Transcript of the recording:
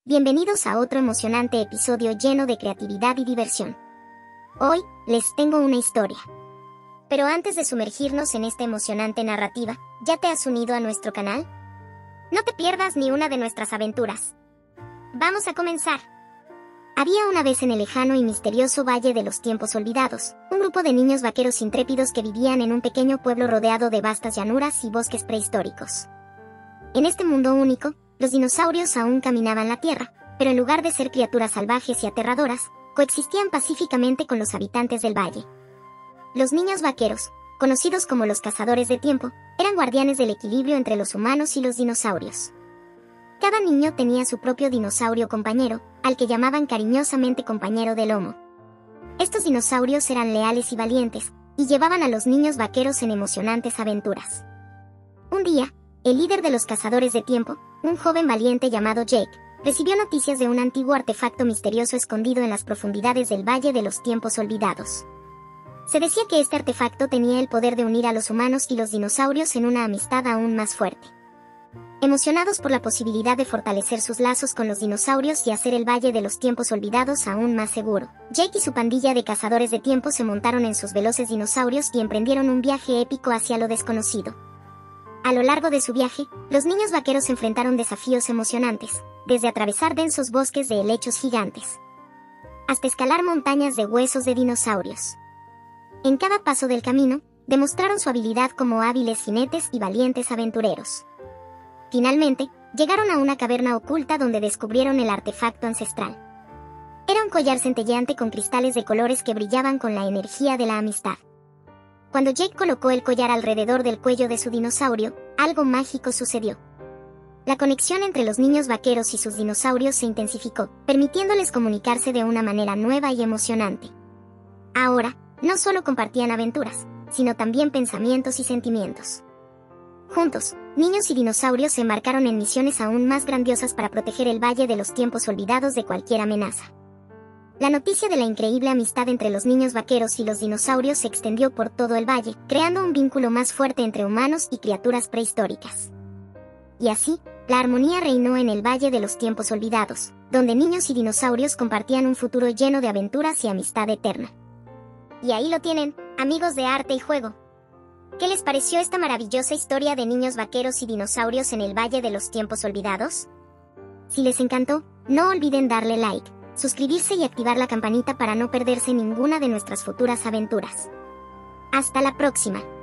Bienvenidos a otro emocionante episodio lleno de creatividad y diversión. Hoy, les tengo una historia. Pero antes de sumergirnos en esta emocionante narrativa, ¿ya te has unido a nuestro canal? No te pierdas ni una de nuestras aventuras. Vamos a comenzar. Había una vez en el lejano y misterioso Valle de los Tiempos Olvidados, un grupo de niños vaqueros intrépidos que vivían en un pequeño pueblo rodeado de vastas llanuras y bosques prehistóricos. En este mundo único, los dinosaurios aún caminaban la tierra, pero en lugar de ser criaturas salvajes y aterradoras, coexistían pacíficamente con los habitantes del valle. Los niños vaqueros, conocidos como los cazadores de tiempo, eran guardianes del equilibrio entre los humanos y los dinosaurios. Cada niño tenía su propio dinosaurio compañero, al que llamaban cariñosamente compañero de lomo. Estos dinosaurios eran leales y valientes, y llevaban a los niños vaqueros en emocionantes aventuras. Un día, el líder de los cazadores de tiempo, un joven valiente llamado Jake, recibió noticias de un antiguo artefacto misterioso escondido en las profundidades del Valle de los Tiempos Olvidados. Se decía que este artefacto tenía el poder de unir a los humanos y los dinosaurios en una amistad aún más fuerte. Emocionados por la posibilidad de fortalecer sus lazos con los dinosaurios y hacer el Valle de los Tiempos Olvidados aún más seguro, Jake y su pandilla de cazadores de tiempo se montaron en sus veloces dinosaurios y emprendieron un viaje épico hacia lo desconocido. A lo largo de su viaje, los niños vaqueros enfrentaron desafíos emocionantes, desde atravesar densos bosques de helechos gigantes hasta escalar montañas de huesos de dinosaurios. En cada paso del camino, demostraron su habilidad como hábiles jinetes y valientes aventureros. Finalmente, llegaron a una caverna oculta donde descubrieron el artefacto ancestral. Era un collar centelleante con cristales de colores que brillaban con la energía de la amistad. Cuando Jake colocó el collar alrededor del cuello de su dinosaurio, algo mágico sucedió. La conexión entre los niños vaqueros y sus dinosaurios se intensificó, permitiéndoles comunicarse de una manera nueva y emocionante. Ahora, no solo compartían aventuras, sino también pensamientos y sentimientos. Juntos, niños y dinosaurios se embarcaron en misiones aún más grandiosas para proteger el Valle de los Tiempos Olvidados de cualquier amenaza. La noticia de la increíble amistad entre los niños vaqueros y los dinosaurios se extendió por todo el valle, creando un vínculo más fuerte entre humanos y criaturas prehistóricas. Y así, la armonía reinó en el Valle de los Tiempos Olvidados, donde niños y dinosaurios compartían un futuro lleno de aventuras y amistad eterna. Y ahí lo tienen, amigos de Arte y Juego. ¿Qué les pareció esta maravillosa historia de niños vaqueros y dinosaurios en el Valle de los Tiempos Olvidados? Si les encantó, no olviden darle like, suscribirse y activar la campanita para no perderse ninguna de nuestras futuras aventuras. ¡Hasta la próxima!